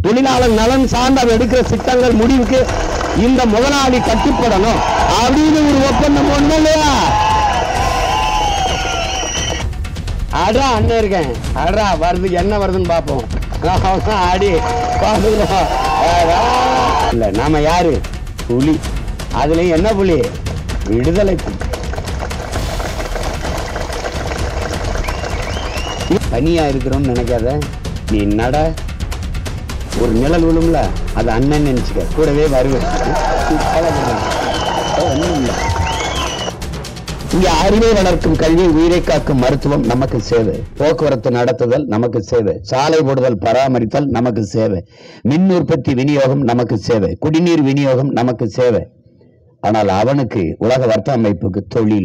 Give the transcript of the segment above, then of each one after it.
தொழிலாளர் நலன் சார்ந்த எடுக்கிற திட்டங்கள் முடிவுக்கு இந்த முதலாளி கட்டுப்படணும் அப்படின்னு ஒரு ஒப்பந்தம் ஒண்ணு இல்லையா? அடா அண்ணன் இருக்கேன், அடா வருது, என்ன வருதுன்னு பார்ப்போம். அடி இல்ல, நாம யாரு? புலி. அதுலயும் என்ன புலி? விடுதலை புலி. தனியா இருக்கிறோம்னு நினைக்காத, நீ நட, ஒரு நிழல் விழும்ல, அது அண்ணன் நினைச்சுக்க, கூடவே வருவேன். இங்க அறிவை வளர்க்கும் கல்வி, உயிரை காக்கும் மருத்துவம் நமக்கு சேவை, போக்குவரத்து நடத்துதல் நமக்கு சேவை, சாலை போடுதல் பராமரித்தல் நமக்கு சேவை, மின் உற்பத்தி விநியோகம் நமக்கு சேவை, குடிநீர் விநியோகம் நமக்கு சேவை. ஆனால் அவனுக்கு உலக வர்த்தக அமைப்புக்கு தொழில்.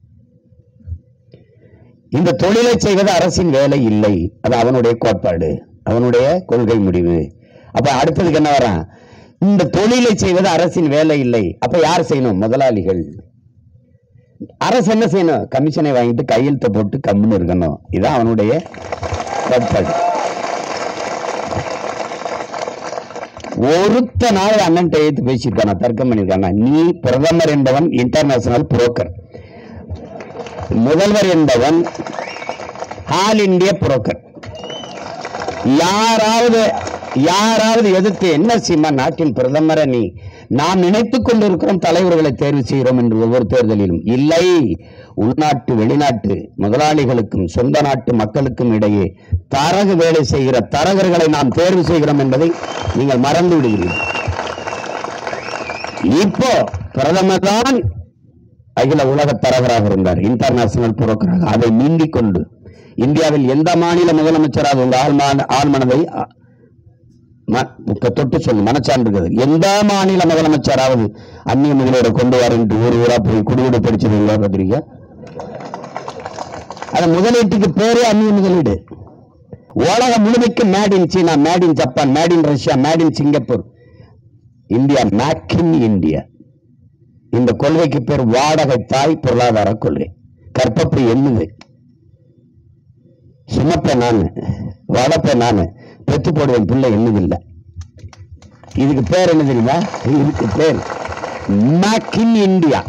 இந்த தொழிலை செய்வது அரசின் வேலை இல்லை, அது அவனுடைய கோட்பாடு, அவனுடைய கொள்கை முடிவு. அப்ப அடுத்ததுக்கு என்ன வரான்? இந்த தொழிலை செய்வது அரசின் வேலை இல்லை, அப்ப யார் செய்யணும்? முதலாளிகள். அரசு என்ன செய்யணும்? கமிஷனை வாங்கிட்டு கையெழுத்து போட்டு கம்முன்னு இருக்கணும். இதுதான் அவனுடைய கோட்பாடு. ஒருத்த நாள் அண்ணன் கையெழுத்து பேசியிருக்கானா, தர்க்கம் பண்ணியிருக்கானா? நீ பிரதமர் என்பவன் இன்டர்நேஷனல் புரோக்கர், முதல்வர் என்பவன் ஆல் இந்தியா புரோக்கர். யாராவது எதிர்த்து என்ன செய்யுமா? நாட்டின் பிரதமரை நீ நாம் நினைத்துக் கொண்டிருக்கிறோம் தலைவர்களை தேர்வு செய்கிறோம் என்று ஒவ்வொரு தேர்தலிலும் இல்லை. உள்நாட்டு வெளிநாட்டு முதலாளிகளுக்கும் சொந்த நாட்டு மக்களுக்கும் இடையே தரகு வேலை செய்கிற தரகர்களை நாம் தேர்வு செய்கிறோம் என்பதை நீங்கள் மறந்து விடுகிறீர்கள். இப்போ பிரதமர் தான் அகில உலக தரகராக இருந்தார், இன்டர்நேஷனல் புரோக்கராக. அதை நீங்கிக் கொண்டு இந்தியாவில் எந்த மாநில முதலமைச்சராக உங்க ஆழ்மனதை தொட்டு சொல்லு, மனச்சான்று, எந்த மாநில முதலமைச்சராவது அந்நிய முதலீடு கொண்டு வர என்று ஊர் ஊரா போய் குடியீடு படிச்சதுங்களா? பத்திரிக்கை அது முதலீட்டுக்கு பேரே அந்நிய முதலீடு. உலகம் முழுமைக்கு made in China, made in Japan, made in Russia, made in Singapore. India make in India. இந்த கொள்கைக்கு பேர் வாடகை தாய் பொருளாதார கொள்கை. கற்பப்பை எண்ணுது, சுமப்பேன் நானு, வளர்ப்பேன் நானு, பெத்து போடுவேன் பிள்ளை என்னதில்லை. இதுக்கு பேர் என்ன தெரியுமா? இதுக்கு பேர் மேக் இன் இந்தியா.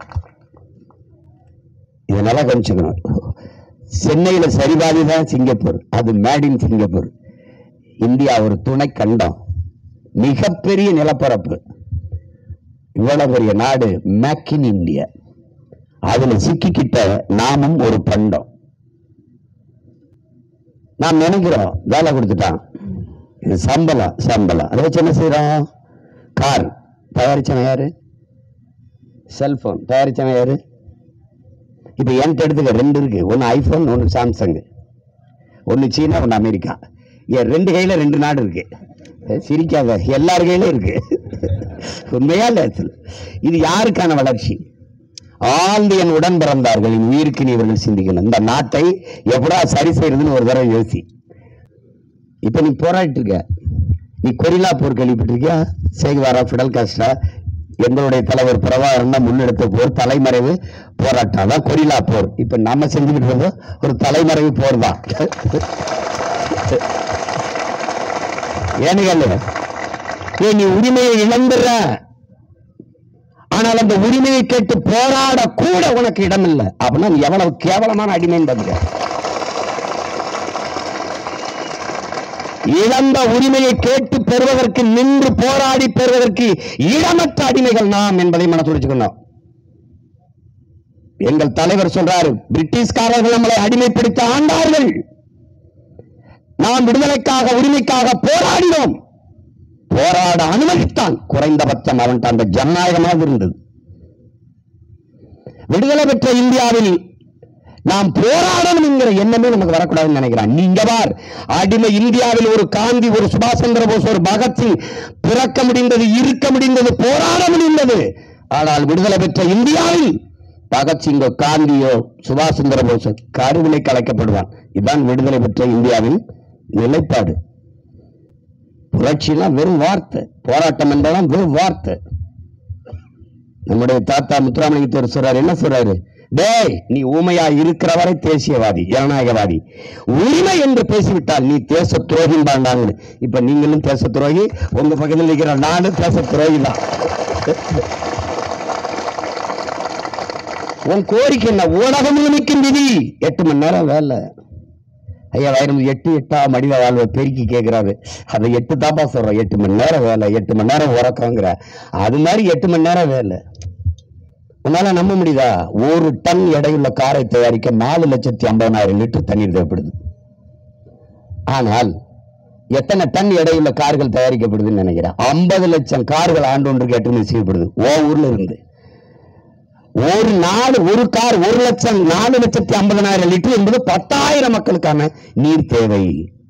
இதனால கவனிச்சுக்கணும். சென்னையில சரிபாதிதான் சிங்கப்பூர், அது மேட் இன் சிங்கப்பூர். இந்தியா ஒரு துணை கண்டம், மிகப்பெரிய நிலப்பரப்பு, இவ்வளவு பெரிய நாடு, மேக் இன் இந்தியா. அதுல சிக்கிக்கிட்ட நாமும் ஒரு பண்டம். நாம் நினைக்கிறோம் வேலை கொடுத்துட்டான், சம்பளம் அதை வச்சு என்ன செய்யறோம்? கார் தயாரிச்சவன் யாரு? செல்போன் தயாரிச்சவன் யாரு? இப்ப என்கிட்ட எடுத்துக்க, ரெண்டு இருக்கு, ஒன்னு ஐபோன், ஒன்னு சாம்சங், ஒன்னு சீனா, ஒன்னு அமெரிக்கா. என் ரெண்டு கையில ரெண்டு நாடு இருக்கு. சிரிக்காத, எல்லார் கையிலும் இருக்கு. உண்மையா இல்ல? இது யாருக்கான வளர்ச்சி? ஆழ்ந்து என் உடன் பிறந்தார்கள், என் உயிருக்கு நீ இவர்கள் சிந்திக்கணும். இந்த நாட்டை எப்படா சரி செய்யறதுன்னு ஒரு தடவை யோசி. இப்ப நீ போராடிட்டு இருக்க, நீ கொரில்லா போர் கேள்விப்பட்டிருக்கியா? சேகுவாரா, பிடல் காஸ்ட்ரா, எங்களுடைய தலைவர் பிரபாகரன் முன்னெடுத்த போர், தலைமறைவு போராட்டம், அதான் கொரில்லா போர். இப்ப நம்ம செஞ்சுக்கிட்டு இருந்தோம் ஒரு தலைமறைவு போர் தான். ஏன்னு நீ உரிமையை இழந்துற, ஆனால் அந்த உரிமையை கேட்டு போராட கூட உனக்கு இடம் இல்லை. அப்படின்னா நீ எவ்வளவு கேவலமான அடிமை. இழந்த உரிமையை கேட்டு பெறுவதற்கு, நின்று போராடி பெறுவதற்கு இடமற்ற அடிமைகள் நாம் என்பதை மனசுல வச்சுக்கணும். எங்கள் தலைவர் சொல்றாரு, பிரிட்டிஷ்காரர்கள் நம்மளை அடிமைப்படுத்த ஆண்டார்கள், நாம் விடுதலைக்காக உரிமைக்காக போராடினோம், போராட அனுமதித்தான். குறைந்தபட்சம் அவன் அந்த ஜனநாயகமாக இருந்தது. விடுதலை பெற்ற இந்தியாவில் நாம் போராடணும் என்கிற எண்ணமே நமக்கு வரக்கூடாதுன்னு நினைக்கிறான். நீங்க பார், அடிமை இந்தியாவில் ஒரு காந்தி, ஒரு சுபாஷ் சந்திர போஸ், ஒரு பகத்சிங் பிறக்க முடிந்தது, இருக்க முடிந்தது, போராட முடிந்தது. ஆனால் விடுதலை பெற்ற இந்தியாவில் பகத்சிங்கோ, காந்தியோ, சுபாஷ் சந்திர போஸ் கருவிலை கலைக்கப்படுவான். இதுதான் விடுதலை பெற்ற இந்தியாவின் நிலைப்பாடு. புரட்சினா வெறும் வார்த்தை, போராட்டம் என்பதெல்லாம் வெறும் வார்த்தை. நம்முடைய தாத்தா முத்துராமலிங்க தேவர் சொல்றாரு, என்ன சொல்றாரு? டேய், நீ ஊமையா இருக்கிறவரை தேசியவாதி, ஜனநாயகவாதி. உரிமை என்று பேசிவிட்டால் நீ தேச துரோகி பாண்டாங்க. இப்ப நீங்களும் தேச துரோகி, உங்க பக்கத்தில் இருக்கிற நானும் தேச துரோகி தான். உன் கோரிக்கை என்ன? ஊடகம் நிற்கும் விதி 8 மணி நேரம் வேலை. ஐயா வயிறு 8 மடித வாழ்வை பெருக்கி கேட்கிறாரு. அதை 8 தாப்பா சொல்றோம். 8 மணி நேரம் வேலை, 8 மணி நேரம் உறக்கங்கிற. அது மாதிரி 8 மணி நேரம் வேலை. உன்னால நம்ப முடியுதா? 1 டன் எடையுள்ள காரை தயாரிக்க 4,50,000 லிட்டர் தண்ணீர் தேவைப்படுது. ஆனால் எத்தனை டன் எடையுள்ள கார்கள் தயாரிக்கப்படுதுன்னு நினைக்கிறேன்? 50 லட்சம் கார்கள் ஆண்டு ஒன்றுக்கு ஏற்றுமதி செய்யப்படுது. ஊர்ல இருந்து ஒரு நாடு ஒரு கார் 4,50,000 லிட்டர் என்பது 10,000 மக்களுக்கான நீர் தேவை.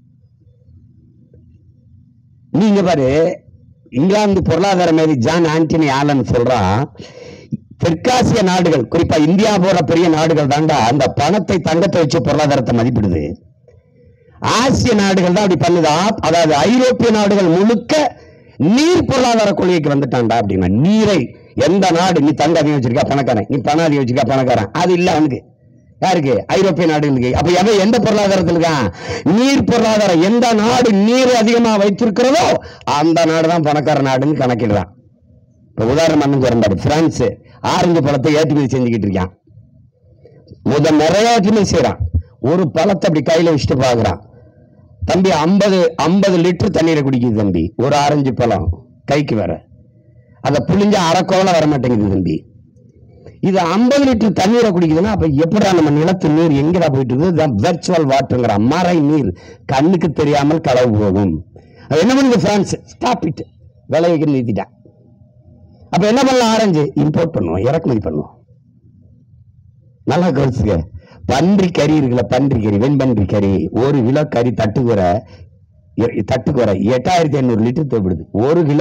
நீங்க பாரு, இங்கிலாந்து பொருளாதார மேதி ஜான் ஆண்டனி ஆலன் சொல்றான், தெற்காசிய நாடுகள், குறிப்பா இந்தியா போற பெரிய நாடுகள் தாண்டா அந்த பணத்தை தங்கத்தை வச்சு பொருளாதாரத்தை மதிப்பிடுது. ஆசிய நாடுகள் தான் அப்படி பண்ணுதா. அதாவது ஐரோப்பிய நாடுகள் முழுக்க நீர் பொருளாதார கொள்கைக்கு வந்துட்டான்டா. அப்படின்னா நீரை எந்த நாடு, நீ தங்க அதிகம் வச்சிருக்கா பணக்காரன், நீ பணம் அதிகம் வச்சிருக்கா பணக்காரன், அது இல்ல அவனுக்கு. யாருக்கு? ஐரோப்பிய நாடுகளுக்கு. அப்ப எவன் எந்த பொருளாதாரத்தில் இருக்கான்? நீர் பொருளாதாரம். எந்த நாடு நீர் அதிகமா வைத்திருக்கிறதோ அந்த நாடு தான் பணக்கார நாடுன்னு கணக்கிடுறான். இப்ப உதாரணம் சொல்றாரு, பிரான்ஸ் ஆரஞ்சு பழத்தை ஏற்றுமதி செஞ்சுக்கிட்டு இருக்கான். நிறைய ஏற்றுமதி செய்யறான். ஒரு பழத்தை அப்படி கையில வச்சுட்டு பாக்குறான். தம்பி 50 லிட்டர் தண்ணீரை குடிக்குது தம்பி ஒரு ஆரஞ்சு பழம் கைக்கு வர. அதை புளிஞ்சா அரைக்கோல வர மாட்டேங்குது தம்பி. இது 50 லிட்டர் தண்ணீரை குடிக்குதுன்னா அப்ப எப்படா நம்ம நிலத்து நீர் எங்கடா போயிட்டு இருக்குது? வெர்ச்சுவல் வாட்டருங்கிற மறை நீர் கண்ணுக்கு தெரியாமல் களவு போகும். என்ன பண்ணுது பிரான்ஸ்? ஸ்டாப் இட், விலை வைக்க நிறுத்திட்டான். அப்ப என்ன பண்ணலாம்? ஆரஞ்சு இம்போர்ட் பண்ணுவோம், இறக்குமதி பண்ணுவோம். நல்லா கவனிச்சுக்க. பன்றி கறி இருக்குல்ல, பன்றி கறி, வெண்பன்றி கறி, 1 கிலோ கறி தட்டுக்கு வர 8,500 லிட்டர் தேவைப்படுது 1 கிலோ.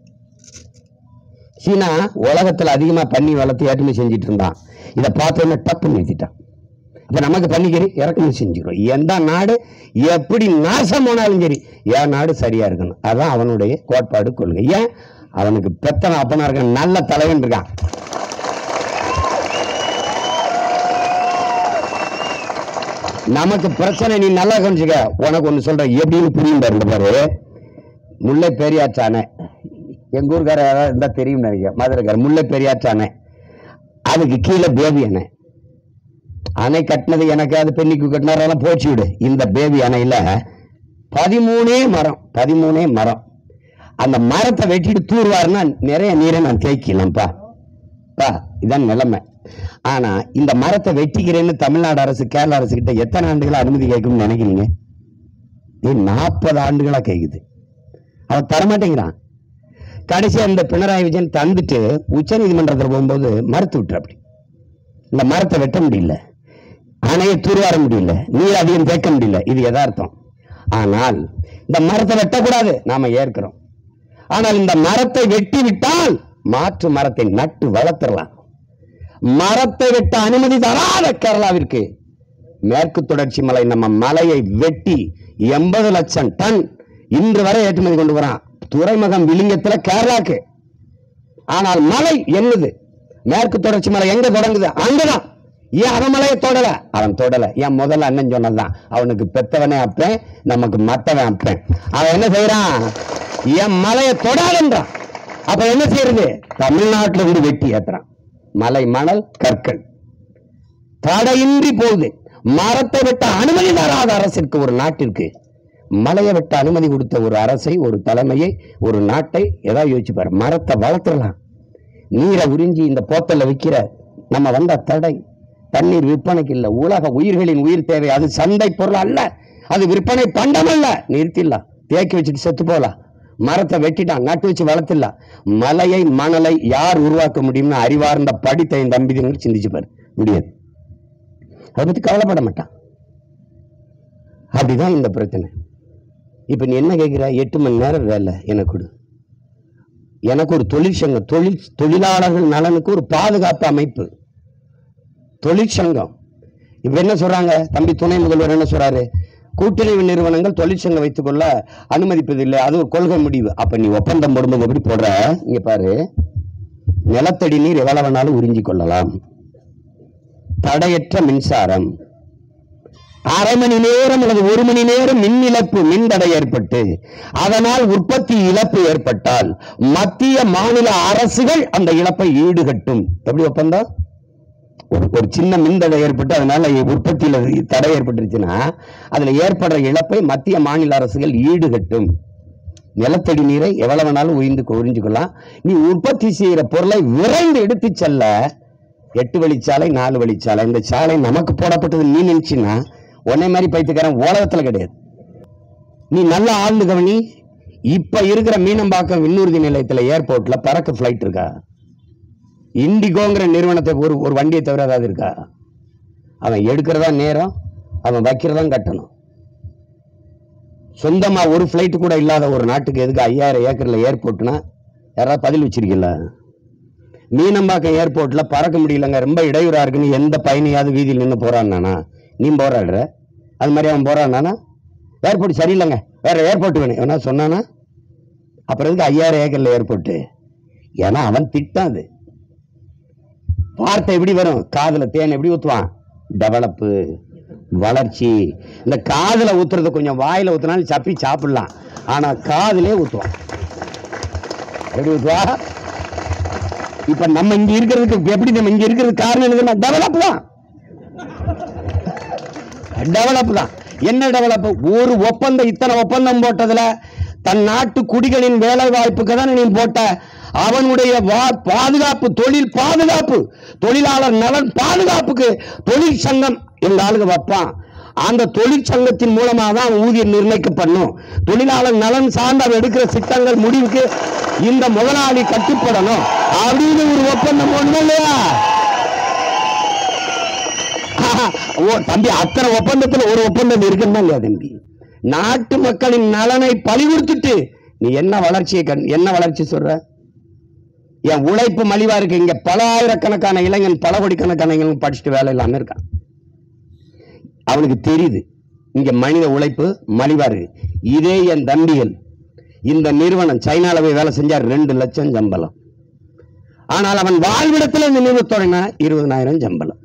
சீனா உலகத்துல அதிகமா பன்னி வளர்த்து ஏற்றுமதி செஞ்சுட்டு இருந்தான். இதை பார்த்தோன்னா டப்பு நிறுத்திட்டான். அப்ப நமக்கு பன்னிக்கறி இறக்குமதி செஞ்சுக்கிறோம். எந்த நாடு எப்படி நாசம் போனாலும் சரி, என் நாடு சரியா இருக்கணும். அதான் அவனுடைய கோட்பாடு, கொள்கை. ஏன்? அவனுக்கு பெத்தன அப்பனா இருக்க நல்ல தலைவன் இருக்கான். நமக்கு பிரச்சனை. நீ நல்லா கவனிச்சுக்க. உனக்கு ஒண்ணு சொல்ற, எப்படின்னு புரியும் பாரு. முல்லை பெரியாற்று அணை, எங்க ஊருக்கார இருந்தா தெரியும் நினைக்கிறேன், மதுரைக்கார. முல்லை பெரியாற்று அணை, அதுக்கு கீழே பேபி அணை. அணை கட்டினது எனக்கு, அது பெண்ணிக்கு கட்டினாரெல்லாம் போச்சு விடு. இந்த பேபி அணையில 13 மரம். அந்த மரத்தை வெட்டிட்டு தூர்வாருன்னா நிறைய நீரை நான் தேய்க்கலாம்ப்பா. இதான் நிலைமை. ஆனா இந்த மரத்தை வெட்டிக்கிறேன்னு தமிழ்நாடு அரசு கேரள அரசு கிட்ட எத்தனை ஆண்டுகளா அனுமதி கேட்கும்னு நினைக்கிறீங்க? 40 ஆண்டுகளா கேக்குது. அவன் தரமாட்டேங்கிறான். கடைசியா இந்த பினராயி விஜயன் தந்துட்டு உச்ச நீதிமன்றத்தில் போகும்போது மறுத்து விட்டுற. அப்படி இந்த மரத்தை வெட்ட முடியல, அணையை தூர்வார முடியல, நீர் அதிகம் தேக்க முடியல. இது யதார்த்தம். ஆனால் இந்த மரத்தை வெட்டக்கூடாது, நாம ஏற்கிறோம். ஆனால் இந்த மரத்தை வெட்டி விட்டால் மாற்று மரத்தை நட்டு வளர்த்துடலாம். மரத்தை வெட்ட அனுமதி தராத கேரளாவிற்கு மேற்கு தொடர்ச்சி மலை, நம்ம மலையை வெட்டி 80 லட்சம் டன் இன்று வரை ஏற்றுமதி கொண்டு வரான். துறைமுகம் விளிங்கத்துல கேரளாக்கு. ஆனால் மலை என்னது? மேற்கு தொடர்ச்சி மலை எங்க தொடங்குது? அங்கதான். ஏன் அவன் மலையை தொடல? அவன் தொடல. ஏன்? முதல்ல அண்ணன் சொன்னதுதான், அவனுக்கு பெத்தவனே அப்பேன், நமக்கு மத்தவன் அப்பேன். அவன் என்ன செய்யறான்? என் மலையை தொடாதுன்றான். அப்ப என்ன செய்யறது? தமிழ்நாட்டில் இருந்து வெட்டி ஏத்துறான். மலை, மணல், கற்கள் தடையின்றி போகுது. மரத்தை வெட்ட அனுமதி தராத அரசிற்கு, ஒரு நாட்டிற்கு மலையை வெட்ட அனுமதி கொடுத்த ஒரு அரசை, ஒரு தலைமையை, ஒரு நாட்டை ஏதாவது யோசிச்சு பாரு. மரத்தை வளர்த்துடலாம். நீரை உறிஞ்சி இந்த போத்தல்ல வைக்கிற நம்ம வந்த தடை. தண்ணீர் விற்பனைக்கு இல்லை, உலக உயிர்களின் உயிர் தேவை. அது சந்தை பொருள் அல்ல, அது விற்பனை பண்டம் அல்ல. நிறுத்திடலாம், தேக்கி வச்சுட்டு செத்து போலாம். மரத்தை வெட்டிட்டான், நட்டு வச்சு வளர்த்திடலாம். மலையை, மணலை யார் உருவாக்க முடியும்னு அறிவார்ந்த படித்த என் தம்பிகள் சிந்திச்சு பாரு. முடியாது. அதை பத்தி கவலைப்பட மாட்டான். அப்படிதான் இந்த பிரச்சனை. இப்ப நீ என்ன கேட்கிற? 8 மணி நேரம் வேலை எனக்கு கொடு. எனக்கு ஒரு தொழிற்சங்கம், தொழிலாளர்கள் நலனுக்கு ஒரு பாதுகாப்பு அமைப்பு, தொழிற்சங்கம். இப்ப என்ன சொல்றாங்க? தம்பி துணை முதல்வர் என்ன சொல்றாரு? கூட்டுறவு நிறுவனங்கள் தொழிற்சங்கம் வைத்துக் கொள்ள அனுமதிப்பதில்லை, அது ஒரு கொள்கை முடிவு. அப்ப நீ ஒப்பந்தம் போடும்போது எப்படி போடுற? இங்க பாரு, நிலத்தடி நீர் எவ்வளவு வேணாலும் உறிஞ்சி கொள்ளலாம். தடையற்ற மின்சாரம், அரை மணி நேரம் அல்லது ஒரு மணி நேரம் மின் இழப்பு, மின் தடை ஏற்பட்டு அதனால் உற்பத்தி இழப்பு ஏற்பட்டால் மத்திய மாநில அரசுகள் அந்த இழப்பை ஈடுகட்டும். எப்படி ஒப்பந்தம்? ஒரு சின்ன மின் தடை ஏற்பட்டு அதனால உற்பத்தியில தடை ஏற்பட்டுருச்சுன்னா அதுல ஏற்படுற இழப்பை மத்திய மாநில அரசுகள் ஈடுகட்டும். நிலத்தடி நீரை எவ்வளவு வேணாலும் உறிஞ்சுக்கலாம். நீ உற்பத்தி செய்யற பொருளை விரைந்து எடுத்து செல்ல 8 வழிச்சாலை 4 வழிச்சாலை, இந்த சாலை நமக்கு போடப்பட்டது நீ நினைச்சுன்னா உன்னை மாதிரி பைத்துக்காரன் உலகத்துல கிடையாது. நீ நல்ல ஆழ்ந்து கவனி. இப்ப இருக்கிற மீனம்பாக்கம் விண்ணூர்தி நிலையத்துல ஏர்போர்ட்ல பறக்க பிளைட் இருக்கா? இண்டிகோங்கிற நிறுவனத்தை ஒரு வண்டியை தவிர ஏதாவது இருக்கா? அவன் எடுக்கிறதா நேரம், அவன் வைக்கிறதா கட்டணும். சொந்தமா ஒரு பிளைட் கூட இல்லாத ஒரு நாட்டுக்கு எதுக்கு 5000 ஏக்கர்ல ஏர்போர்ட்னா யாராவது பதில் வச்சிருக்கீங்களா? மீனம்பாக்கம் ஏர்போர்ட்ல பறக்க முடியலங்க, ரொம்ப இடையூறா இருக்குன்னு எந்த பயணியாவது வீதியில் நின்று போறான்னா நீ போராடுற? அது மாதிரி அவன் போறான்னா ஏர்போர்ட் சரியில்லைங்க, வேற ஏர்போர்ட் வேணும் ஏன்னா சொன்னானா? அப்புறம் எதுக்கு 5000 ஏக்கர்ல ஏர்போர்ட்? ஏன்னா அவன் திட்டம். அது வார்த்தை எப்படி வரும்? காதுல தேன் எப்படி ஊத்துவான்? டெவலப்பு, வளர்ச்சி. இந்த காதுல ஊத்துறது கொஞ்சம் வாயில ஊத்துனாலும் சப்பி சாப்பிடலாம், ஆனா காதுலே ஊத்துவான். எப்படி ஊத்துவா? இப்ப நம்ம இங்க இருக்கிறதுக்கு எப்படி நம்ம இங்க இருக்கிறது காரணம் என்னதுன்னா டெவலப் தான். டெவலப் தான். என்ன டெவலப்? ஒரு ஒப்பந்தம், இத்தனை ஒப்பந்தம் போட்டதுல தன் நாட்டு குடிகளின் வேலை வாய்ப்புக்கு தான் நீ போட்ட. அவனுடைய பாதுகாப்பு, தொழில் பாதுகாப்பு, தொழிலாளர் நலன் பாதுகாப்புக்கு தொழில் சங்கம் எங்க ஆளுங்க வைப்பான். அந்த தொழிற்சங்கத்தின் மூலமாக தான் ஊதியம் நிர்ணயிக்கப்படணும். தொழிலாளர் நலன் சார்ந்த எடுக்கிற திட்டங்கள் முடிவுக்கு இந்த முதலாளி கட்டுப்படணும் அப்படின்னு ஒரு ஒப்பந்தம் போடணும் இல்லையா? தம்பி, அத்தனை ஒப்பந்தத்தில் ஒரு ஒப்பந்தம் இருக்குன்னு இல்லையா தம்பி? நாட்டு மக்களின் நலனை பறிகொடுத்துட்டு நீ என்ன வளர்ச்சி சொல்ற? என் உழைப்பு மலிவா இருக்கு. இங்க பல ஆயிரக்கணக்கான இளைஞன், பல கோடிக்கணக்கான இளைஞன் படிச்சுட்டு வேலை இல்லாம இருக்கான். அவனுக்கு தெரியுது இங்க மனித உழைப்பு மலிவா இருக்கு. இதே என் தம்பிகள் இந்த நிறுவனம் சைனால போய் வேலை செஞ்சா 2 லட்சம் சம்பளம். ஆனால் அவன் வாழ்விடத்தில் இந்த நிறுவனத்தோட 20,000 சம்பளம்.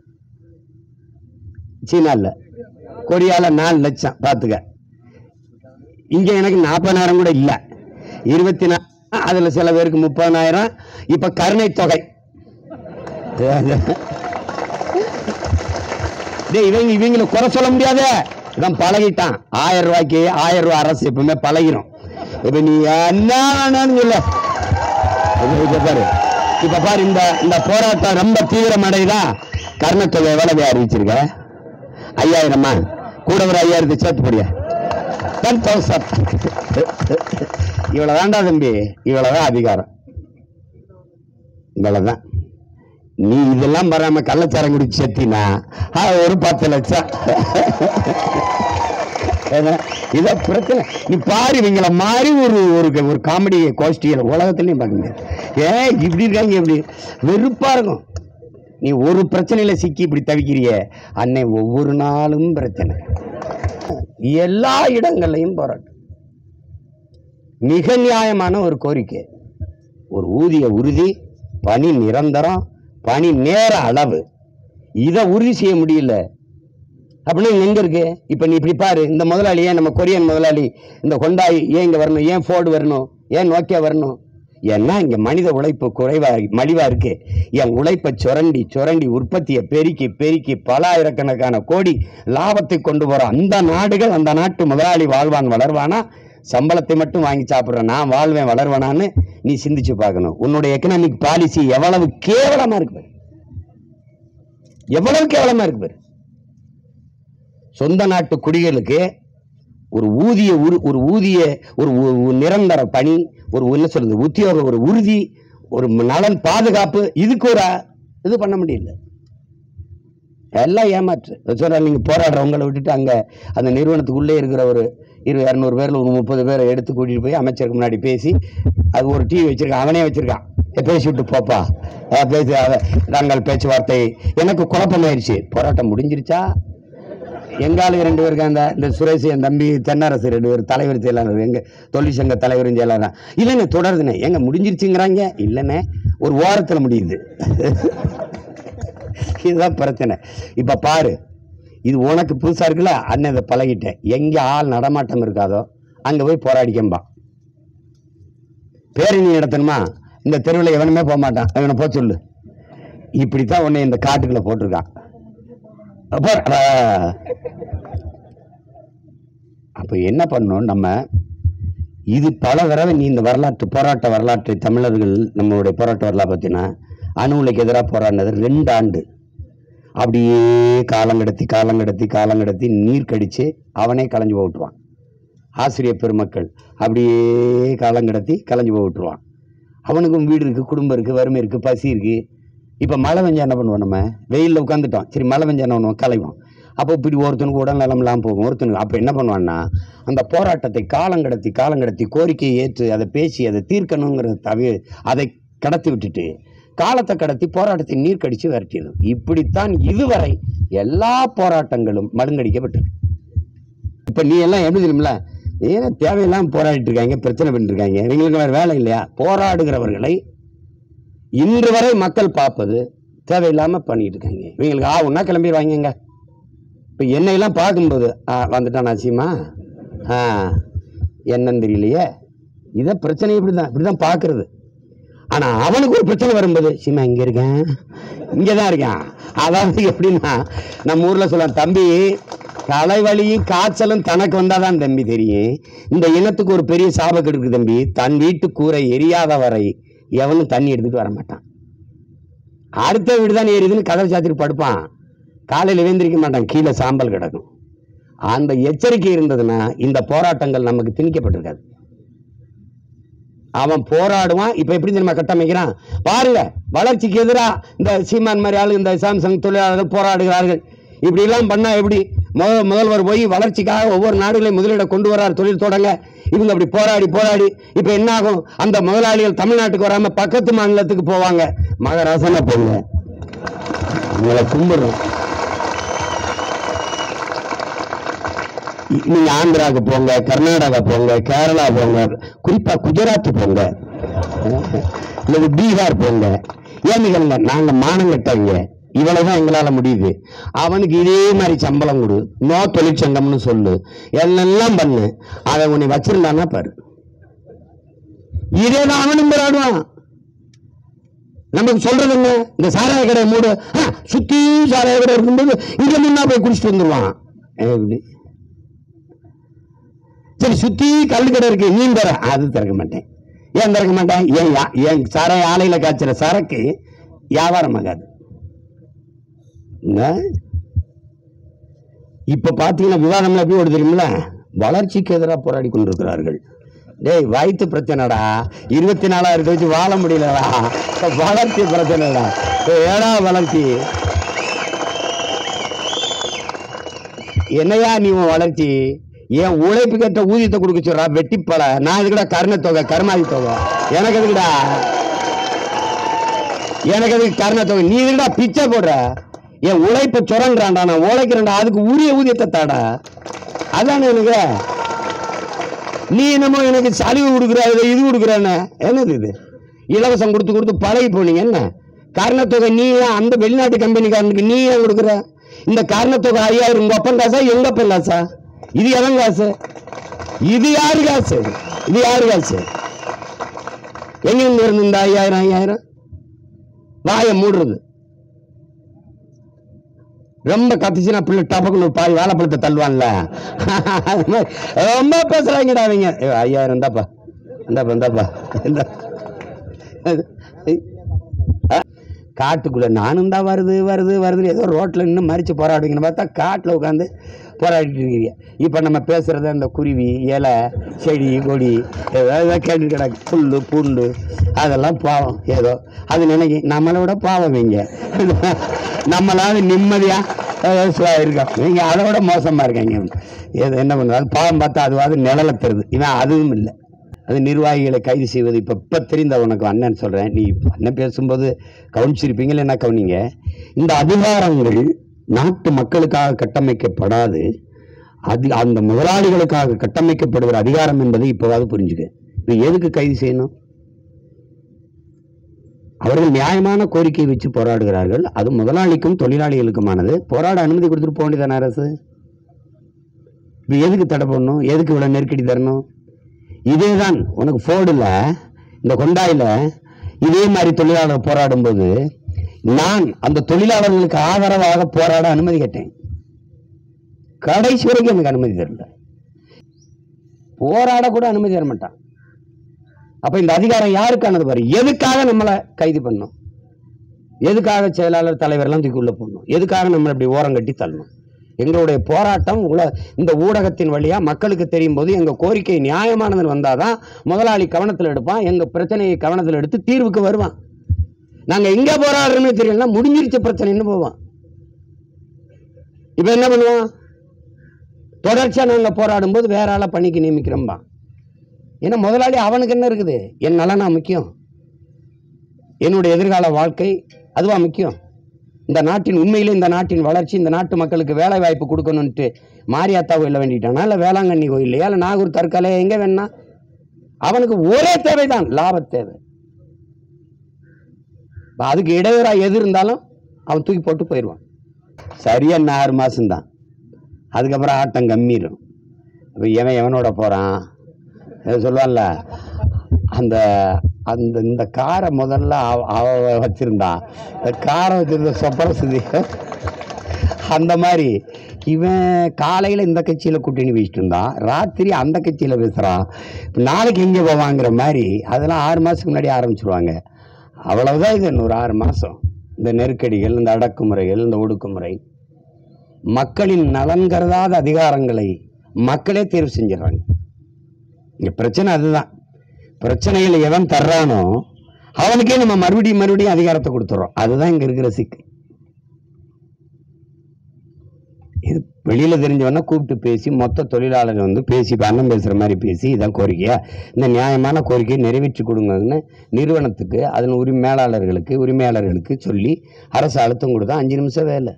சீனால, கொரியால 4 லட்சம். பாத்துக்க, இங்க எனக்கு 40,000 கூட இல்ல, 24. அதுல சில பேருக்கு 30,000. இப்ப கருணை தொகை. இவங்களை குறை சொல்ல முடியாது, இவன் பழகிட்டான். 1000 ரூபாய்க்கு 1000 ரூபாய் அரசு எப்பவுமே பழகிரும். இப்ப நீ என்ன சொல்ல பாரு. இப்ப பாரு, இந்த போராட்டம் ரொம்ப தீவிரமடைதான். கருணை தொகை எவ்வளவு அறிவிச்சிருக்க? 5000. கூட ஒரு 5000 சேர்த்து போடியா, 10,000. இவ்வளவு வேண்டாம் தம்பி, இவ்வளவுதான் அதிகாரம், இவ்வளவுதான். நீ இதெல்லாம் வராம கள்ளச்சாரம் குடிச்சு செத்தினா ஒரு 10 லட்சம். இத பிரச்சனை. நீ பாரு, இவங்கள மாதிரி ஒரு காமெடி கோஷ்டிகள் உலகத்திலையும் பார்க்க முடியாது. இப்படி இருக்காங்க, எப்படி வெறுப்பா இருக்கும். நீ ஒரு பிரச்சனையில சிக்கி இப்படி தவிக்கிறிய, அன்னை ஒவ்வொரு நாளும் பிரச்சனை, எல்லா இடங்கள்லையும் போராட்டம். மிக நியாயமான ஒரு கோரிக்கை. ஒரு ஊதிய உறுதி, பணி நிரந்தரம், பணி நேர அளவு, இதை உறுதி செய்ய முடியல அப்படின்னா எங்க இருக்கு? இப்ப நீ இப்படி பாரு, இந்த முதலாளி, ஏன் நம்ம கொரியன் முதலாளி இந்த ஹோண்டாய் ஏன் இங்க வரணும், ஏன் ஃபோர்டு வரணும், ஏன் நோக்கியா வரணும்? ஏன்னா இங்க மனித உழைப்பு மலிவா இருக்கு. என் உழைப்பை சுரண்டி உற்பத்தியை பெருக்கி பல ஆயிரக்கணக்கான கோடி லாபத்தை கொண்டு போற அந்த நாடுகள், அந்த நாட்டு முதலாளி வாழ்வான் வளர்வானா? சம்பளத்தை மட்டும் வாங்கி சாப்பிடுற நான் வாழ்வேன் வளர்வானான்னு நீ சிந்திச்சு பார்க்கணும். உன்னுடைய எக்கனாமிக் பாலிசி எவ்வளவு கேவலமா இருக்கு, எவ்வளவு கேவலமா இருக்கு. சொந்த நாட்டு குடிகளுக்கு ஒரு நிரந்தர பணி, என்ன சொல்றது, உத்தியோகம், ஒரு உறுதி, ஒரு நலன், பாதுகாப்பு, இதுக்கு ஒரு இது பண்ண முடியல. எல்லாம் ஏமாற்று. நீங்க போராடுறவங்களை விட்டுட்டு அங்க அந்த நிறுவனத்துக்குள்ளே இருக்கிற ஒரு 200 பேர்ல ஒரு 30 பேரை எடுத்து கூட்டிட்டு போய் அமைச்சருக்கு முன்னாடி பேசி, அது ஒரு டிவி வச்சிருக்கான், அவனே வச்சிருக்கான், பேசி விட்டு போப்பா பேசி நாங்கள் பேச்சுவார்த்தை. எனக்கு குழப்பமாயிருச்சு. போராட்டம் முடிஞ்சிருச்சா? எங்காளுக்கு 2 பேருக்கு இந்த சுரேஷ், என் தம்பி தென்னரசு 2 பேர் தலைவர் செயலாளர், எங்க தொழிற்சங்க தலைவரும் செயலாளர். இல்லைன்னு தொடருதுண்ணே, எங்க முடிஞ்சிருச்சுங்கிறாங்க. இல்லைண்ணே, ஒரு வாரத்தில் முடியுது. இதுதான் பிரச்சனை. இப்ப பாரு, இது உனக்கு புதுசா இருக்குல்ல, அண்ணன் இதை பழகிட்டேன். எங்க ஆள் நடமாட்டம் இருக்காதோ அங்க போய் போராடிக்கம்பா. பேரணி நடத்தணுமா, இந்த தெருவில் எவனுமே போக மாட்டான், அவனை போக சொல்லு. இப்படித்தான் உன்னை இந்த காட்டுக்குள்ள போட்டிருக்கான். அப்ப என்ன பண்ணணும் நம்ம? இது பல தடவை நீ இந்த வரலாற்று போராட்ட வரலாற்றை தமிழர்கள் நம்மளுடைய போராட்ட வரலாறு பார்த்தீங்கன்னா, அணு உலைக்கு எதிராக போராடினது 2 ஆண்டு. அப்படியே காலங்கடத்தி நீர் கடிச்சு அவனே கலைஞ்சு போட்டுருவான். ஆசிரியர் பெருமக்கள் அப்படியே காலங்கடத்தி கலைஞ்சு போட்டுருவான். அவனுக்கும் வீடு இருக்கு, குடும்பம் இருக்கு, வறுமை இருக்கு, பசி இருக்கு. இப்ப மழை வெஞ்சா என்ன பண்ணுவோம்? நம்ம வெயிலில் உட்காந்துட்டோம், சரி மழை வெஞ்சா என்ன பண்ணுவோம்? கலைவோம். அப்போ இப்படி ஒருத்தனுக்கு உடல் நலம்லாம் போகும். ஒருத்தனுக்கு அப்போ என்ன பண்ணுவான்னா, அந்த போராட்டத்தை காலங்கடத்தி கோரிக்கையை ஏற்று அதை பேசி அதை தீர்க்கணுங்கிறத அதை கடத்தி விட்டுட்டு காலத்தை கடத்தி போராட்டத்தை நீர் கடிச்சு விரட்டியது. இப்படித்தான் இதுவரை எல்லா போராட்டங்களும் மழுங்கடிக்கப்பட்டது. இப்ப நீ எல்லாம் எப்படி தெரியுமில்ல, ஏன்னா தேவையெல்லாம் போராடிட்டு இருக்காங்க, பிரச்சனை பண்ணிட்டு இருக்காங்க. இவங்களுக்கு வேற வேலை இல்லையா? போராடுகிறவர்களை இன்று வரை மக்கள் பார்ப்பது தேவையில்லாம பண்ணிட்டு இருக்காங்க. இவங்களுக்கு ஒன்னா கிளம்பிடுவாங்க. இப்ப என்னையெல்லாம் பார்க்கும்போது வந்துட்டான் ஆச்சியமா, என்னன்னு தெரியலையே. இத பிரச்சனை இப்படிதான் பாக்குறது. ஆனா அவனுக்கு ஒரு பிரச்சனை வரும்போது, சீமா இங்க இருக்கேன், இங்கதான் இருக்கான். அதாவது எப்படின்னா, நம்ம ஊர்ல சொல்லலாம், தம்பி தலைவலியும் காய்ச்சலும் தனக்கு வந்தாதான் தம்பி தெரியும். இந்த இனத்துக்கு ஒரு பெரிய சாபம் இருக்கு தம்பி, தன் வீட்டு கூரை எரியாத வரை எவனும் தண்ணி எடுத்துட்டு வர மாட்டான். அடுத்த வீடுதான் எரியுதுன்னு கதவை சாத்திட்டு படுப்பான். காலையில் எழுந்திரிக்க மாட்டான், கீழே சாம்பல் கிடக்கும். அந்த எச்சரிக்கை இருந்ததுன்னா இந்த போராட்டங்கள் நமக்கு திணிக்கப்பட்டிருக்காது. அவன் போராடுவான். இப்ப எப்படி நம்ம கட்டமைக்கிறான் பாருங்க. வளர்ச்சிக்கு எதிராக இந்த சீமான் மாதிரி ஆளு, இந்த சாம்சங் தொழிலாளர்கள் போராடுகிறார்கள். இப்படி எல்லாம் பண்ணா எப்படி? முதல்வர் போய் வளர்ச்சிக்காக ஒவ்வொரு நாடுகளையும் முதலீட கொண்டு வரார், தொழில் தொடங்க. இவங்க அப்படி போராடி இப்ப என்ன ஆகும்? அந்த முதலாளிகள் தமிழ்நாட்டுக்கு வராம பக்கத்து மாநிலத்துக்கு போவாங்க. மகராசனா போங்க, உங்களை கும்பிடுறோம். நீங்க ஆந்திராவுக்கு போங்க, கர்நாடகா போங்க, கேரளா போங்க, குறிப்பா குஜராத் போங்க, இல்ல பீகார் போங்க. ஏன்னு நாங்க மானம் கட்டவங்க, இவ்வளவுதான் எங்களால முடியுது. அவனுக்கு இதே மாதிரி சம்பளம் கொடு, நோ தொழிற்சங்கம்னு சொல்லு, எல்லாம் பண்ணு. அதை உன்னை வச்சிருந்தான்னா பாரு, இதே தான் அவனும் போராடுவான். நமக்கு சொல்றது என்ன? இந்த சாராய கடை மூடு, சுத்தி சாராய கடை இருக்கும்போது இங்க முன்னா போய் குடிச்சிட்டு வந்துருவான். எப்படி? சரி, சுத்தி கல் கடை இருக்கு, நீ தர, அது திறக்க மாட்டேன். ஏன் திறக்க மாட்டேன்? ஏன் சாராய ஆலையில காய்ச்சற சரக்கு வியாபாரம் ஆகாது. இப்ப பாத்தீங்கன்னா விவாதம்ல எப்படி ஓடு தெரியுமில்ல? வளர்ச்சிக்கு எதிராக போராடி கொண்டிருக்கிறார்கள். டேய், வயிற்று பிரச்சனைடா, 24,000 வச்சு வாழ முடியலடா. வளர்ச்சி பிரச்சனைடா, ஏடா வளர்ச்சி? என்னையா நீ வளர்ச்சி? என் உழைப்பு கேட்ட ஊதியத்தை கொடுக்க சொல்றா, வெட்டிப்பல. நான் எதுக்குடா கருணை தொகை, கருமாதி தொகை? எனக்கு எதுக்குடா? எனக்கு எதுக்கு கருணை தொகை? நீ எதுக்குடா பிச்சை போடுற? என் உழைப்பை சுரண்டான்டா, நான் உழைக்கிறேன்டா, அதுக்கு உரிய ஊதியத்தை தாடா. அதானே எனக்கு. நீ என்னமோ எனக்கு சலுகை கொடுக்குற, இது கொடுக்குறானே, என்னது இது? இலவசம் கொடுத்து பழகி போனீங்க. என்ன காரணத்தொகை? நீ அந்த வெளிநாட்டு கம்பெனிக்காரனுக்கு நீ ஏன் கொடுக்குற? இந்த காரணத்தொகை 5000 உங்க அப்பன் காசா, எங்க அப்பன் காசா? இது எவன் காசு? இது யாரு காசு? இது யாரு காசு? எங்க இருந்து இந்த 5000 வாயை மூடுறது? ரொம்ப கத்துச்சுன்னா பிள்ளை டபக்குன்னு பாதி வாழைப்பழத்தை தள்ளுவான்ல, ரொம்ப பேசுறாங்கடா அவங்க. 5000 இந்தாப்பா, இந்தாப்பா. காட்டுக்குள்ள நானும் தான் வருது ஏதோ ரோட்ல இன்னும் மறிச்சு போராடுவீங்கன்னு பார்த்தா காட்டுல உட்காந்து போராடிட்டு இருக்கீங்க. இப்ப நம்ம பேசுறது அந்த குருவி, இலை, செடி, கொடி ஏதாவது கேட்டு கிடக்கு, புல்லு பூண்டு, அதெல்லாம் பாவம். ஏதோ அது நினைக்கி நம்மளை விட பாவம் வைங்க, நம்மளாவது நிம்மதியா இருக்கோம். நீங்க அதை விட மோசமா இருக்காங்க. என்ன பண்ணுவாங்க பாவம் பார்த்தா அதுவாது நிழலை தருது. இவன் அதுவும் இல்லை. அது நிர்வாகிகளை கைது செய்வது இப்ப தெரிந்த உனக்கு அண்ணன் சொல்றேன். நீ அண்ணன் பேசும்போது கவனிச்சிருப்பீங்களா? என்ன கவனிங்க, இந்த அதிகாரங்கள் நாட்டு மக்களுக்காக கட்டமைக்கப்படாது, அது அந்த முதலாளிகளுக்காக கட்டமைக்கப்படுகிற அதிகாரம் என்பதை இப்போவாது புரிஞ்சுக்க. இது எதுக்கு கைது செய்யணும்? அவர்கள் நியாயமான கோரிக்கை வச்சு போராடுகிறார்கள். அது முதலாளிக்கும் தொழிலாளிகளுக்குமானது. போராட அனுமதி கொடுத்துட்டு போக வேண்டியதான அரசு? இப்போ எதுக்கு தடை பண்ணணும்? எதுக்கு இவ்வளவு நெருக்கடி தரணும்? இதேதான் உனக்கு ஃபோர்டுல இந்த கொண்டாயில இதே மாதிரி தொழிலாளர் போராடும் போது நான் அந்த தொழிலாளர்களுக்கு ஆதரவாக போராட அனுமதி கேட்டேன். கடைசி வரைக்கும் எனக்கு அனுமதி தரல. போராட கூட அனுமதி தர மாட்டான். அப்ப இந்த அதிகாரம் யாருக்கானது பாரு. எதுக்காக நம்மளை கைது பண்ணணும்? எதுக்காக செயலாளர் தலைவர் எல்லாம் தூக்கி உள்ள போடணும்? எதுக்காக நம்ம இப்படி ஓரம் கட்டி தள்ளணும்? எங்களுடைய போராட்டம் இந்த ஊடகத்தின் வழியா மக்களுக்கு தெரியும் போது எங்க கோரிக்கை நியாயமானது வந்தாதான் முதலாளி கவனத்தில் எடுப்பான். எங்க பிரச்சனையை கவனத்தில் எடுத்து தீர்வுக்கு வருவான். நாங்க எங்க போராடுறோம்னு தெரியலன்னா முடிஞ்சிருச்ச பிரச்சனைன்னு போவான். இப்ப என்ன பண்ணுவோம்? தொடர்ச்சியா நாங்க போராடும் போது வேற ஆளை பணிக்கு நியமிக்கிறோம்பா. ஏன்னா முதலாளி அவனுக்கு என்ன இருக்குது? என் நலனா முக்கியம், என்னுடைய எதிர்கால வாழ்க்கை அதுவா முக்கியம். இந்த நாட்டின் உண்மையிலே இந்த நாட்டின் வளர்ச்சி, இந்த நாட்டு மக்களுக்கு வேலை வாய்ப்பு கொடுக்கணும்ட்டு மாரியாத்தா கோயில வேண்டிட்டானா, இல்லை வேளாங்கண்ணி கோயில்லையா, இல்லை நாகூர் தற்காலையா, எங்க வேணா அவனுக்கு ஒரே தேவைதான், லாப தேவை. அதுக்கு இடையூறா எது இருந்தாலும் அவன் தூக்கி போட்டு போயிடுவான். சரியா 6 மாசம்தான். அதுக்கப்புறம் ஆட்டம் கம்மிடும். இப்போ எவனோட போறான் சொல்லுவான்ல, அந்த அந்த இந்த காரை முதல்ல அவ வச்சிருந்தான், இந்த காரை வச்சிருந்த சொப்பரசுதி. அந்த மாதிரி இவன் காலையில் இந்த கட்சியில் கூட்டணி வச்சுட்டு இருந்தான், ராத்திரி அந்த கட்சியில் பேசுகிறான். நாளைக்கு எங்கே போவாங்கிற மாதிரி அதெல்லாம் 6 மாதத்துக்கு முன்னாடி ஆரம்பிச்சிருவாங்க. அவ்வளவுதான். இது இன்னொரு 6 மாதம் இந்த நெருக்கடிகள், இந்த அடக்குமுறைகள், இந்த ஒடுக்குமுறை, மக்களின் நலன் கருதாத அதிகாரங்களை மக்களே தேர்வு செஞ்சிடறாங்க. இங்க பிரச்சனை அதுதான். பிரச்சனைகளை எவன் தர்றானோ அவனுக்கே நம்ம மறுபடியும் அதிகாரத்தை கொடுத்துறோம். அதுதான் இங்க இருக்கிற சிக்கு. இது வெளியில தெரிஞ்சவன கூப்பிட்டு பேசி மொத்த தொழிலாளர்கள் வந்து பேசி அண்ணன் பேசுற மாதிரி பேசி இதான் கோரிக்கையா, இந்த நியாயமான கோரிக்கையை நிறைவேற்றி கொடுங்கன்னு நிறுவனத்துக்கு அதன் உரிமையாளர்களுக்கு சொல்லி அரசு அழுத்தம் கொடுத்தா 5 நிமிஷம் வேலை.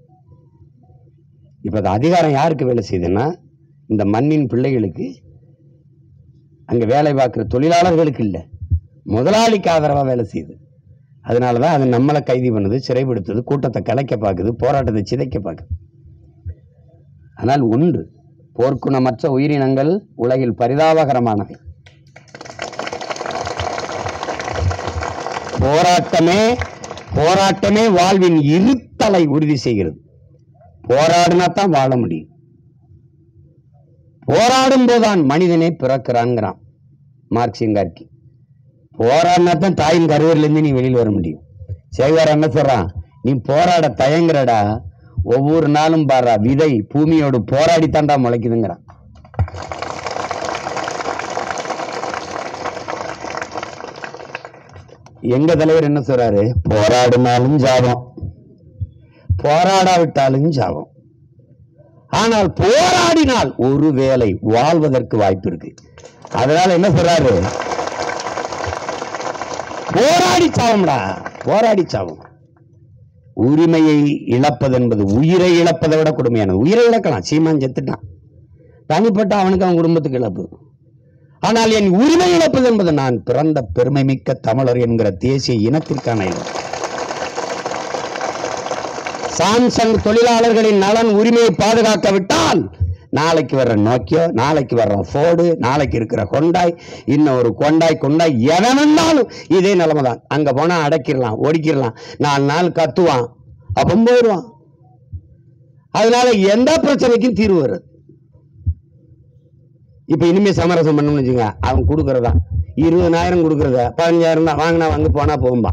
இப்ப அது அதிகாரம் யாருக்கு வேலை செய்யுதுன்னா, இந்த மண்ணின் பிள்ளைகளுக்கு, அங்க வேலை பார்க்கிற தொழிலாளர்களுக்கு இல்லை, முதலாளிக்கு ஆதரவா வேலை செய்யுது. அதனாலதான் அது நம்மளை கைது பண்ணுது, சிறைப்படுத்துது, கூட்டத்தை கலைக்க பார்க்குது, போராட்டத்தை சிதைக்க பார்க்குது. ஆனால் உண்டு, போர்க்குணமற்ற உயிரினங்கள் உலகில் பரிதாபகரமானவை. போராட்டமே வாழ்வின் இருத்தலை உறுதி செய்கிறது. போராடினா தான் வாழ முடியும். போராடும் போதுதான் மனிதனே பிறக்கிறான்ங்கிறான் மார்க்சியம் கார்கி. போராடினா தான் தாயின் கருவறையிலிருந்து நீ வெளியில் வர முடியும். சேகர் என்ன சொல்றான்? நீ போராட தயங்குறடா, ஒவ்வொரு நாளும் பாரா விதை பூமியோடு போராடித்தாண்டா முளைக்குதுங்கிறான். எங்க தலைவர் என்ன சொல்றாரு? போராடினாலும் ஜாபம், போராடாவிட்டாலும் ஜாபம். ஆனால் போராடினால் ஒருவேளை வாழ்வதற்கு வாய்ப்பு இருக்கு. அதனால என்ன சொல்றாரு? போராடி சாவம்டா, போராடி சாவும். உரிமையை இழப்பது என்பது உயிரை இழப்பதை விட கொடுமையானது. உயிரை இழக்கலாம், சீமான் செத்துட்டான், தனிப்பட்ட அவனுக்கு அவன் குடும்பத்துக்கு இழப்பு. ஆனால் என் உரிமை இழப்பது என்பது நான் பிறந்த பெருமை மிக்க தமிழர் என்கிற தேசிய இனத்திற்கான இழப்பு. சாம்சங் தொழிலாளர்களின் நலன் உரிமையை பாதுகாக்க விட்டால் நாளைக்கு வர்ற நோக்கியோ, நாளைக்கு வர்ற போர்டு, நாளைக்கு இருக்கிற கொண்டாய், இன்னும் ஒரு கொண்டாய் எவனாலும் இதே நிலைமை தான். அங்க போனா அடக்கிடலாம், ஒடுக்கிடலாம், 4 நாள் கத்துவான், அப்ப போயிடுவான். அதனால எந்த பிரச்சனைக்கும் தீர்வு வருது. இப்ப இனிமே சமரசம் பண்ணணும்னு வச்சுங்க, அவன் கொடுக்கறதா 20,000 கொடுக்கறத 15,000 தான் வாங்கினா வந்து போனா போகும்பா.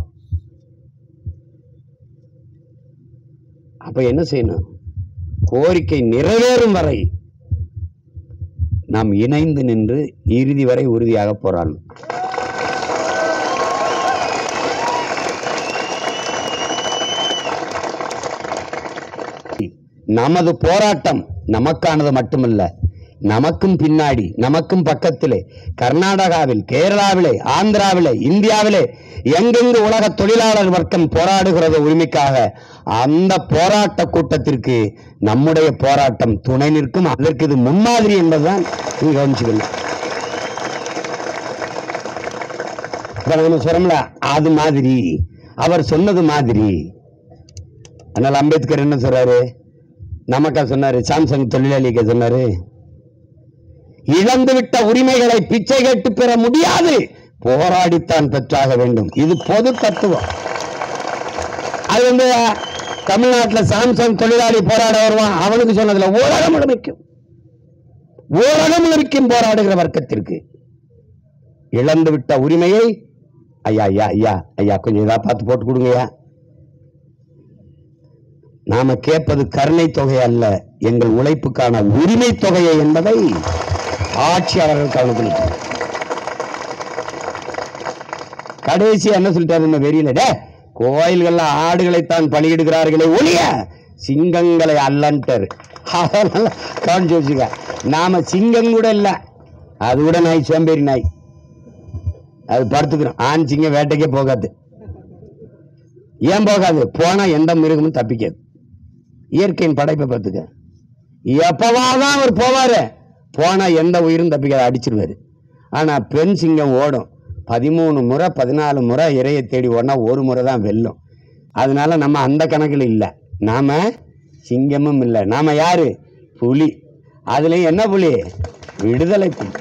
அப்ப என்ன செய்யணும்? கோரிக்கை நிறைவேறும் வரை நாம் இணைந்து நின்று இறுதி வரை உறுதியாக போராடணும். நமது போராட்டம் நமக்கானது மட்டுமல்ல, நமக்கும் பின்னாடி, நமக்கும் பக்கத்திலே, கர்நாடகாவில், கேரளாவிலே, ஆந்திராவிலே, இந்தியாவிலே எங்கெங்கு உலக தொழிலாளர் வர்க்கம் போராடுகிறது உரிமைக்காக, அந்த போராட்ட கூட்டத்திற்கு நம்முடைய போராட்டம் துணை நிற்கும். அதற்கு இது முன்மாதிரி என்பதுதான் கவனிச்சுக்கணும். நம்ம சொல்றோம்ல, அது மாதிரி அவர் சொன்னது மாதிரி. அதனால அம்பேத்கர் என்ன சொல்றாரு, நமக்கா சொன்னாரு, சாம்சங் தொழிலாளிக்கு சொன்னாரு, இழந்துவிட்ட உரிமைகளை பிச்சை கேட்டு பெற முடியாது, போராடித்தான் பெற்றாக வேண்டும். இது பொது தத்துவம். அது தமிழ்நாட்டில் சாம்சங் தொழிலாளி போராட வருவான், அவனுக்கு சொன்னதுல உலகம் முழுமைக்கும் போராடுகிற வர்க்கத்திற்கு இழந்து விட்ட உரிமையை, ஐயா ஐயா ஐயா ஐயா கொஞ்சம் இதா பார்த்து போட்டு கொடுங்கய்யா. நாம கேட்பது கருணை தொகை அல்ல, எங்கள் உழைப்புக்கான உரிமை தொகையை என்பதை ஆட்சியாளர்கள் கவனிக்கணும். கடைசி என்ன சொல்லிட்டாரு வெறியில, கோயில்கள் ஆடுகளைத்தான் பலியிடுகிறார்களே ஒழிய சிங்கங்களை அல்லன்ட்டாரு. கவனிச்சு வச்சுக்க, நாம சிங்கம் கூட இல்ல, அது கூட நாய், சோம்பேறி நாய், அது படுத்துக்கிறோம். ஆண் சிங்கம் வேட்டைக்கே போகாது. ஏன் போகாது? போனா எந்த மிருகமும் தப்பிக்காது. இயற்கையின் படைப்பை பார்த்துக்க. எப்பவாதான் அவர் போவாரு, போனா எந்த உயிரும் தப்பிக்காது, அடிச்சிருவாரு. ஆனா பெண் சிங்கம் ஓடும் 13 முறை 14 முறை இறையை தேடி ஓடனா ஒரு முறை தான் வெல்லும். அதனால நம்ம அந்த கணக்கில் இல்லை, நாம சிங்கமும் இல்லை. நாம யாரு? புலி. அதுலயும் என்ன புலி? விடுதலை புலி.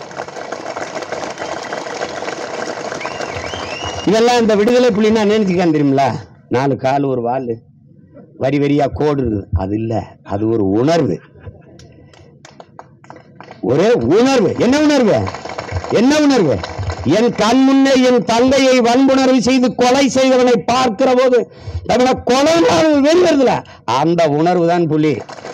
இதெல்லாம் இந்த விடுதலை புலின்னா நினைச்சுக்கான் தெரியுமில, 4 கால் ஒரு வால் வரி வரியா கோடு, அது இல்ல, அது ஒரு உணர்வு. ஒரு உணர்வு. என்ன உணர்வு? என்ன உணர்வு? என் கண் முன்னே என் தந்தையை வன்புணர்வு செய்து கொலை செய்தவனை பார்க்கிற போது கொலை வெளிவருதுல, அந்த உணர்வு தான் புலி.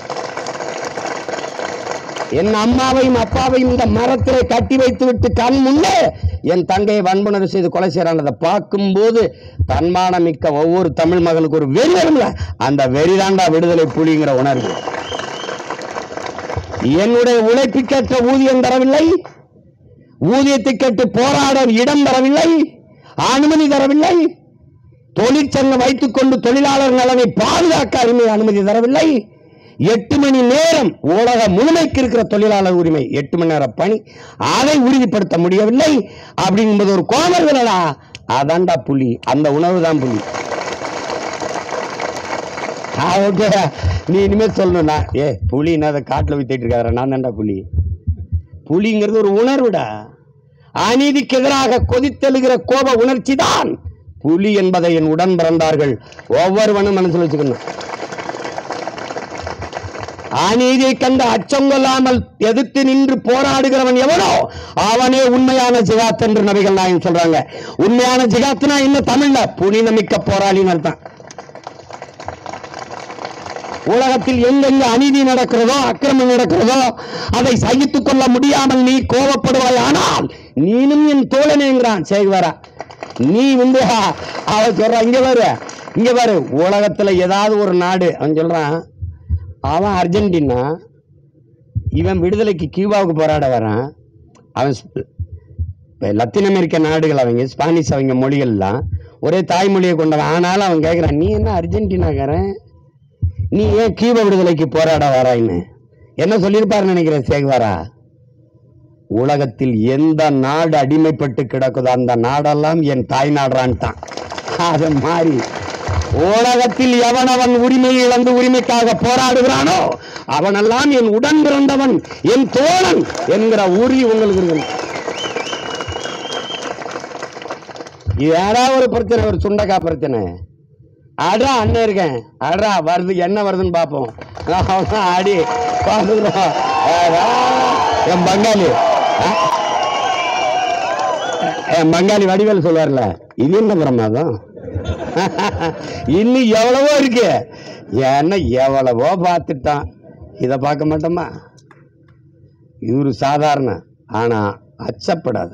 என் அம்மாவையும் அப்பாவையும் இந்த மரத்திலே கட்டி வைத்து விட்டு கண் முன்னே என் தங்கையை வன்புணர்வு செய்து கொலை செய்யறான் பார்க்கும் போது தன்மானம் மிக்க ஒவ்வொரு தமிழ் மகனுக்கு ஒரு வெறி வரும்ல, அந்த வெறிதாண்டா விடுதலை புலிங்கிற உணர்வு. என்னுடைய உழைப்புக்கேற்ற ஊதியம் தரவில்லை, ஊதியத்தை கேட்டு போராட இடம் தரவில்லை, அனுமதி தரவில்லை, தொழிற்சங்கம் வைத்துக் கொண்டு தொழிலாளர் நலனை பாதுகாக்க அனுமதி தரவில்லை, 8 மணி நேரம் உலக முழுமைக்கு இருக்கிற தொழிலாளர் உரிமை 8 மணி நேரம் பணி, அதை உறுதிப்படுத்த முடியவில்லை அப்படிங்கும்போது ஒரு கோமர்களா, அதான்டா புலி. அந்த உணர்வு தான் புலி. நீ இனிமேல் சொல்லணும்னா, புலி என்ன காட்டுல வித்துட்டு இருக்காரு, நான் தான்டா புலி. புலிங்கிறது ஒரு உணர்வுடா. அநீதிக்கு எதிராக கொதித்தெழுகிற கோப உணர்ச்சி தான் புலி என்பதை என் உடன் பிறந்தார்கள் ஒவ்வொருவனும் மனசில் வச்சுக்கணும். அநீதியை கண்டு அச்சம் கொள்ளாமல் எதிர்த்து நின்று போராடுகிறவன் எவனோ அவனே உண்மையான ஜிகாத் என்று நபிகள் நாயகம் சொல்றாங்க. உண்மையான ஜிகாத்னா என்ன? தமிழ்ல புனிதமிக்க போராளின்னு அர்த்தம். உலகத்தில் எங்கெங்க அநீதி நடக்கிறதோ, அக்கிரமம் நடக்கிறதோ, அதை சகித்துக் கொள்ள முடியாமல் நீ கோபப்படுவாய், ஆனால் நீனும் என் தோழனேங்கிறான் சேகுவாரா. நீ அவன் சொல்றான், இங்க பாரு, உலகத்துல ஏதாவது ஒரு நாடு, அவன் சொல்றான், அவன் அர்ஜென்டினா, இவன் விடுதலைக்கு கியூபாவுக்கு போராட வரான். அவன் லத்தீன் அமெரிக்க நாடுகள், அவங்க ஸ்பானிஷ், அவங்க மொழிகள்லாம் ஒரே தாய்மொழியை கொண்டவன். ஆனாலும் அவன் கேட்கிறான், நீ என்ன அர்ஜென்டினாக்காரன், நீ ஏன் கியூபா விடுதலைக்கு போராட வராயின்னு என்ன சொல்லியிருப்பாருன்னு நினைக்கிறேன் சேகுவாரா. உலகத்தில் எந்த நாடு அடிமைப்பட்டு கிடக்குதோ அந்த நாடெல்லாம் என் தாய் நாடுறான்ட்டான். அது மாதிரி உலகத்தில் எவனவன் உரிமையை இழந்து உரிமைக்காக போராடுகிறானோ அவனெல்லாம் என் உடன் பிறந்தவன், என் தோழன் என்கிற உறுதி உங்களுக்கு இருக்கு. ஏதாவது ஒரு பிரச்சனை, ஒரு சுண்டக்காய் பிரச்சனை, அடா அண்ணன் இருக்கேன், அடா வருது, என்ன வருதுன்னு பார்ப்போம், ஆடி பார்த்துக்கிறோம். என் பங்காளி வடிவேல் சொல்லுவார்ல, இது என்ன பிரமாதம், இன்னும் எவ்வளவோ இருக்கு, என்ன எவ்வளவோ பார்த்துட்டான், இதை பார்க்க மாட்டோமா? இவரு சாதாரண, ஆனா அச்சப்படாத,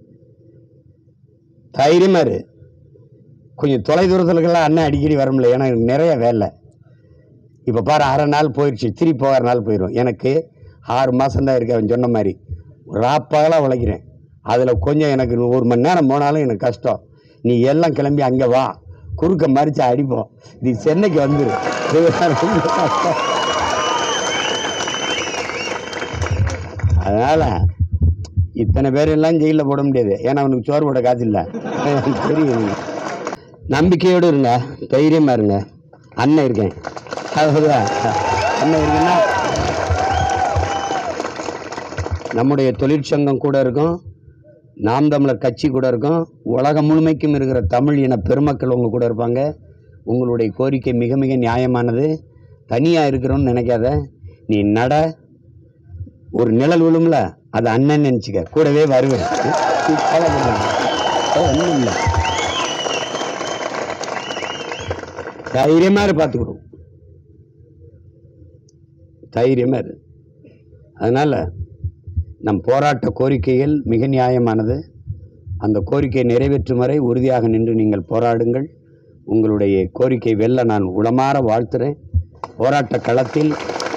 தைரியமா இரு. கொஞ்சம் தொலை தூரத்துலக்கெல்லாம் அண்ணன் அடிக்கடி வர முடியல, ஏன்னா எனக்கு நிறைய வேலை. இப்போ பாரு, 1/2 நாள் போயிடுச்சு, திருப்பி 6 நாள் போயிடும். எனக்கு 6 மாதம் தான் இருக்கு. அவன் சொன்ன மாதிரி ராப்பகலாக உழைக்கிறேன். அதில் கொஞ்சம் எனக்கு 1 மணி நேரம் போனாலும் எனக்கு கஷ்டம். நீ எல்லாம் கிளம்பி அங்கே வா, குறுக்க மறிச்சு அடிப்போம், நீ சென்னைக்கு வந்துரு. அதனால் இத்தனை பேரெல்லாம் ஜெயிலில் போட முடியாது, ஏன்னா அவனுக்கு சோறு போட காசு இல்லை. தெரியும். நம்பிக்கையோடு இருங்க, தைரியமாக இருங்க. அண்ணன் இருக்கேன், அதுதான் அண்ணன் இருக்குன்னா நம்முடைய தொழிற்சங்கம் கூட இருக்கும், நாம் தமிழர் கட்சி கூட இருக்கும், உலகம் முழுமைக்கும் இருக்கிற தமிழ் இன பெருமக்கள் உங்கள் கூட இருப்பாங்க. உங்களுடைய கோரிக்கை மிக மிக நியாயமானது. தனியாக இருக்கிறோன்னு நினைக்காத, நீ நட, ஒரு நிழல் விழும்ல, அது அண்ணன் நினச்சிக்க, கூடவே வருவேன். ஒன்றும் இல்லை, தைரியமாக பார்த்துக்கிறோம், தைரியமாக இரு. அதனால் நம் போராட்ட கோரிக்கைகள் மிக நியாயமானது. அந்த கோரிக்கை நிறைவேற்றும் வரை உறுதியாக நின்று நீங்கள் போராடுங்கள். உங்களுடைய கோரிக்கை வெல்ல நான் உளமாற வாழ்த்துறேன். போராட்ட களத்தில்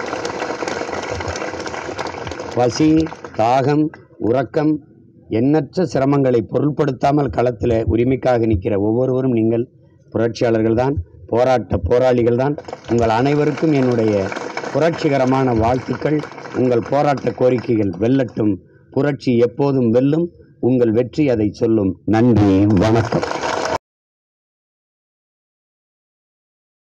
பசி, தாகம், உறக்கம், எண்ணற்ற சிரமங்களை பொருட்படுத்தாமல் களத்தில் உரிமைக்காக நிற்கிற ஒவ்வொருவரும் நீங்கள் புரட்சியாளர்கள் தான், போராட்ட போராளிகள் தான். உங்கள் அனைவருக்கும் என்னுடைய புரட்சிகரமான வாழ்த்துக்கள். உங்கள் போராட்ட கோரிக்கைகள் வெல்லட்டும். புரட்சி எப்போதும் வெல்லும். உங்கள் வெற்றி அதை சொல்லும். நன்றி, வணக்கம்.